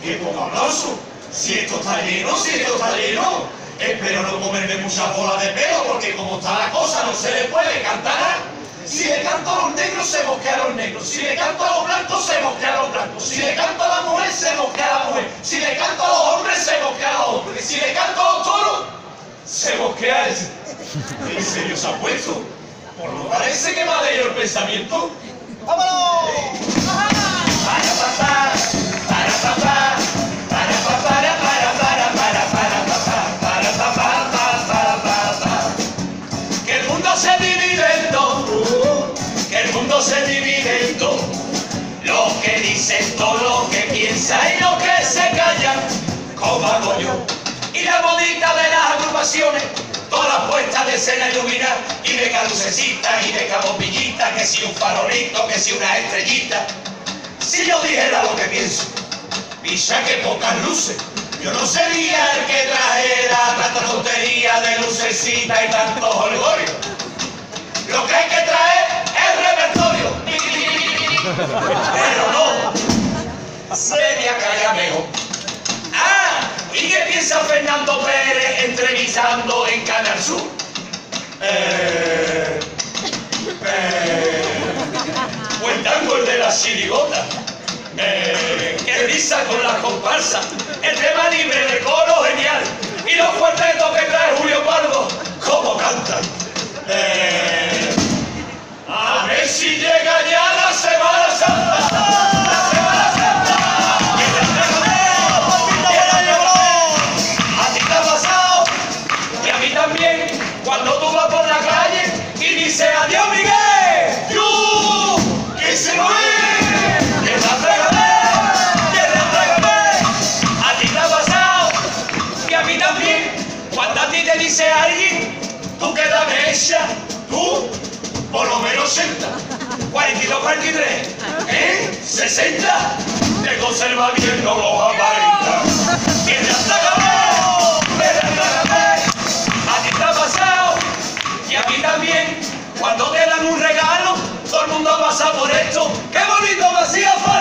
¡Qué poco aplauso! Si esto está lleno, si esto está lleno. Espero no comerme muchas bolas de pelo, porque como está la cosa, no se le puede cantar. Si le canto a los negros, se mosquea a los negros. Si le canto a los blancos, se mosquea a los blancos. Si le canto a la mujer, se mosquea a la mujer. Si le canto a los hombres, se mosquea a los hombres. Si le canto a los toros, se mosquea a ese. ¿En serio se ha puesto? Por lo parece que me ha leído el pensamiento. ¡Vámonos! Para papá, para papá, para papá, que el mundo se divide en dos, que el mundo se divide en dos. Los que dicen todo lo que piensan y los que se callan, como hago yo. Y la bonita de las agrupaciones, todas puestas de escena iluminada, y de lucecitas y de bombillitas, que si un farolito, que si una estrellita. Si yo dijera lo que pienso, piensa que pocas luces, yo no sería el que trajera tanta tontería de lucecita y tanto jolgorio. Lo que hay que traer es repertorio. Pero no, sería callar mejor. Ah, ¿y qué piensa Fernando Pérez entrevistando en Canal Sur? Cuentando el de la chirigota. Qué risa con la comparsa. El tema libre de coro genial. Y los cuartetos que trae Julio Pardo, ¿cómo cantan? A ver si llega ya la Semana Santa. La Semana Santa. A ti te ha pasado, y a mí también, cuando tú vas por la calle y dices adiós Miguel, yo, que se me ve, que a ti te ha pasado, y a mí también, cuando a ti te dice alguien, tú quédame hecha, tú, por lo menos 60, 42, 43, 60, te conserva bien, no los aparenta. Que te has acabado, a ti te ha pasado, y a mí también, cuando te dan un regalo, todo el mundo pasa por esto. ¡Qué bonito me hacía falta!